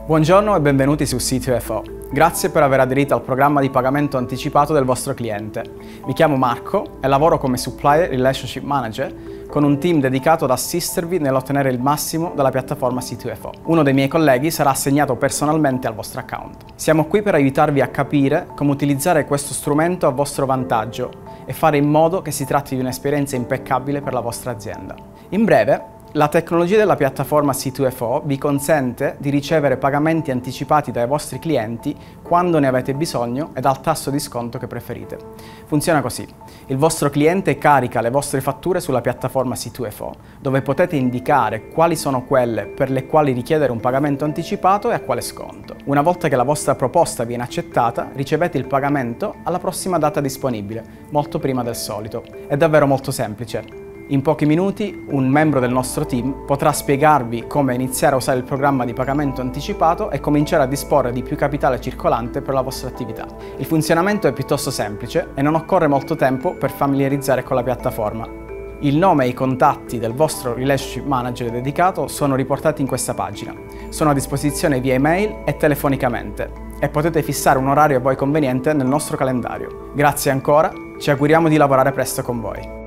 Buongiorno e benvenuti su C2FO. Grazie per aver aderito al programma di pagamento anticipato del vostro cliente. Mi chiamo Marco e lavoro come Supplier Relationship Manager con un team dedicato ad assistervi nell'ottenere il massimo dalla piattaforma C2FO. Uno dei miei colleghi sarà assegnato personalmente al vostro account. Siamo qui per aiutarvi a capire come utilizzare questo strumento a vostro vantaggio e fare in modo che si tratti di un'esperienza impeccabile per la vostra azienda. In breve, la tecnologia della piattaforma C2FO vi consente di ricevere pagamenti anticipati dai vostri clienti quando ne avete bisogno ed al tasso di sconto che preferite. Funziona così: il vostro cliente carica le vostre fatture sulla piattaforma C2FO, dove potete indicare quali sono quelle per le quali richiedere un pagamento anticipato e a quale sconto. Una volta che la vostra proposta viene accettata, ricevete il pagamento alla prossima data disponibile, molto prima del solito. È davvero molto semplice. In pochi minuti un membro del nostro team potrà spiegarvi come iniziare a usare il programma di pagamento anticipato e cominciare a disporre di più capitale circolante per la vostra attività. Il funzionamento è piuttosto semplice e non occorre molto tempo per familiarizzare con la piattaforma. Il nome e i contatti del vostro Relationship Manager dedicato sono riportati in questa pagina. Sono a disposizione via email e telefonicamente e potete fissare un orario a voi conveniente nel nostro calendario. Grazie ancora, ci auguriamo di lavorare presto con voi.